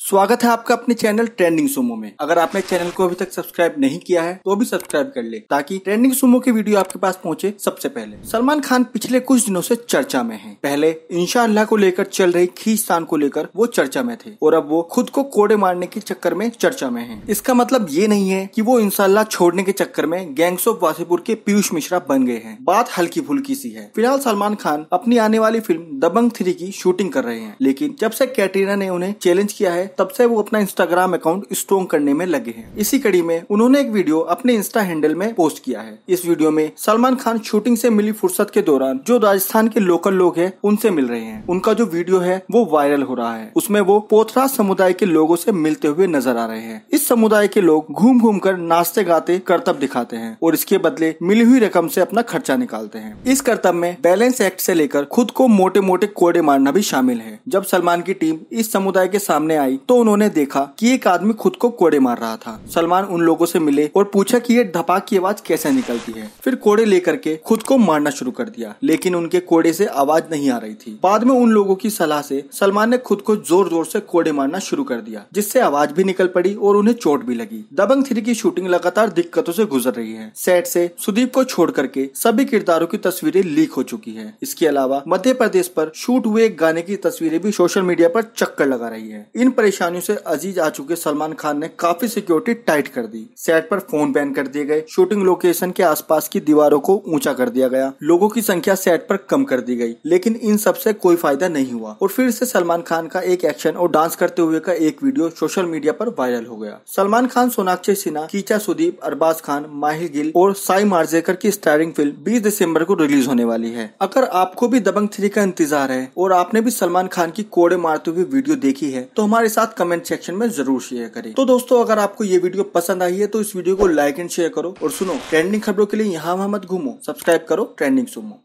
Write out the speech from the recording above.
स्वागत है आपका अपने चैनल ट्रेंडिंग सुमो में। अगर आपने चैनल को अभी तक सब्सक्राइब नहीं किया है तो भी सब्सक्राइब कर ले ताकि ट्रेंडिंग सुमो की वीडियो आपके पास पहुंचे सबसे पहले। सलमान खान पिछले कुछ दिनों से चर्चा में हैं। पहले इंशाअल्लाह को लेकर चल रही खींचतान को लेकर वो चर्चा में थे और अब वो खुद को कोड़े मारने के चक्कर में चर्चा में हैं। इसका मतलब ये नहीं है कि वो इंशाअल्लाह छोड़ने के चक्कर में गैंग्स ऑफ वासेपुर के पीयूष मिश्रा बन गए हैं। बात हल्की फुल्की सी है। फिलहाल सलमान खान अपनी आने वाली फिल्म दबंग 3 की शूटिंग कर रहे हैं, लेकिन जब से कैटरीना ने उन्हें चैलेंज किया है तब से वो अपना इंस्टाग्राम अकाउंट स्ट्रॉन्ग करने में लगे हैं। इसी कड़ी में उन्होंने एक वीडियो अपने इंस्टा हैंडल में पोस्ट किया है। इस वीडियो में सलमान खान शूटिंग से मिली फुर्सत के दौरान जो राजस्थान के लोकल लोग हैं उनसे मिल रहे हैं। उनका जो वीडियो है वो वायरल हो रहा है। उसमें वो पोथराज समुदाय के लोगों से मिलते हुए नजर आ रहे हैं। इस समुदाय के लोग घूम घूम कर नाचते गाते करतब दिखाते हैं और इसके बदले मिली हुई रकम से अपना खर्चा निकालते हैं। इस करतब में बैलेंस एक्ट से लेकर खुद को मोटे मोटे कोड़े मारना भी शामिल है। जब सलमान की टीम इस समुदाय के सामने आई तो उन्होंने देखा कि एक आदमी खुद को कोड़े मार रहा था। सलमान उन लोगों से मिले और पूछा कि ये धपाक की आवाज कैसे निकलती है। फिर कोड़े लेकर के खुद को मारना शुरू कर दिया, लेकिन उनके कोड़े से आवाज नहीं आ रही थी। बाद में उन लोगों की सलाह से सलमान ने खुद को जोर जोर से कोड़े मारना शुरू कर दिया, जिससे आवाज भी निकल पड़ी और उन्हें चोट भी लगी। दबंग 3 की शूटिंग लगातार दिक्कतों से गुजर रही है। सेट से सुदीप को छोड़ करके सभी किरदारों की तस्वीरें लीक हो चुकी है। इसके अलावा मध्य प्रदेश पर शूट हुए एक गाने की तस्वीरें भी सोशल मीडिया पर चक्कर लगा रही है। इन परेशानियों से अजीज आ चुके सलमान खान ने काफी सिक्योरिटी टाइट कर दी। सेट पर फोन बैन कर दिए गए, शूटिंग लोकेशन के आसपास की दीवारों को ऊंचा कर दिया गया, लोगों की संख्या सेट पर कम कर दी गई, लेकिन इन सब से कोई फायदा नहीं हुआ और फिर से सलमान खान का एक एक्शन और डांस करते हुए का एक वीडियो सोशल मीडिया पर वायरल हो गया। सलमान खान, सोनाक्षी सिन्हा, कीचा सुदीप, अरबाज खान, माहिर गिल और साई मार्जेकर की स्टारिंग फिल्म 20 दिसंबर को रिलीज होने वाली है। अगर आपको भी दबंग 3 का इंतजार है और आपने भी सलमान खान की कोड़े मारते हुए वीडियो देखी है तो हमारे साथ कमेंट सेक्शन में जरूर शेयर करें। तो दोस्तों, अगर आपको ये वीडियो पसंद आई है तो इस वीडियो को लाइक एंड शेयर करो और सुनो ट्रेंडिंग खबरों के लिए यहाँ वहाँ मत घूमो, सब्सक्राइब करो ट्रेंडिंग सुमो।